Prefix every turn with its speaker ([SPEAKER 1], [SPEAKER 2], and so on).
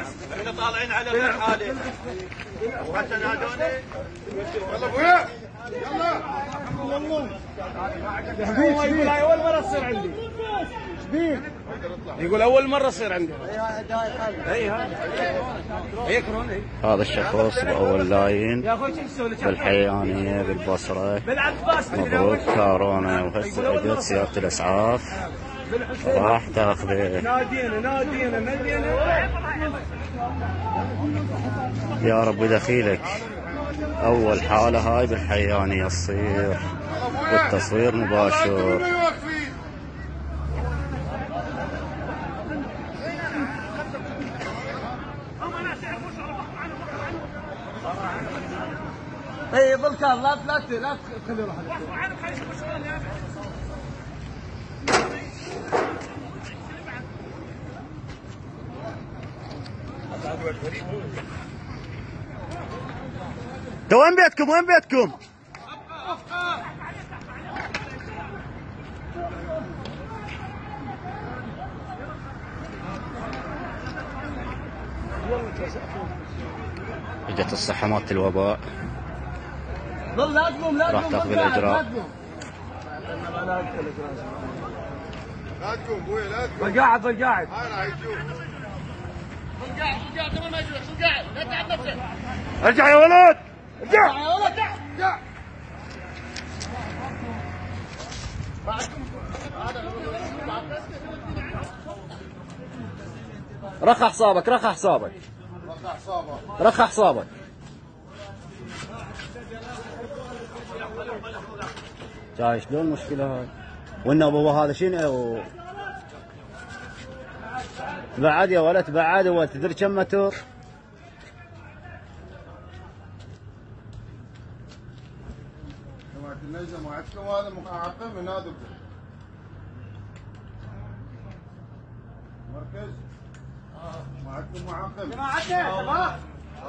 [SPEAKER 1] احنا طالعين على الحالة وحتى نادوني.
[SPEAKER 2] يلا ابويا يلا.
[SPEAKER 3] هو يقول هاي اول مره تصير عندي. يقول اول مره تصير عندي.
[SPEAKER 4] هذا الشخص بأول لاين بالحيانية بالبصرة. مبروك كورونا وهسه اجت سيارة الاسعاف راح تاخذه.
[SPEAKER 3] نادينا
[SPEAKER 4] يا رب دخيلك. اول حالة هاي بالحيانية تصير والتصوير مباشر.
[SPEAKER 3] اي ظل كان لا تخلي روحك.
[SPEAKER 4] وين بيتكم؟ اجت الصحة مالت الوباء راح تاخذ الاجراء.
[SPEAKER 2] لا تقوم ابويا لا تقوم.
[SPEAKER 3] ظل قاعد.
[SPEAKER 2] انا يشوف.
[SPEAKER 1] قاعد قبل ما يجوع شو قاعد؟ لا تعب نفسك.
[SPEAKER 4] ارجع يا ولد ارجع.
[SPEAKER 2] ارجع.
[SPEAKER 3] رخى حسابك. رخى حسابك.
[SPEAKER 4] شايف شلون المشكلة هاي؟ والنبوة هذا شنو؟ بعد يا ولد بعد. هو تدري كم متر؟
[SPEAKER 2] جماعة النجدة معكم هذا معقم ينادكم. مركز معكم معقم.
[SPEAKER 3] جماعتنا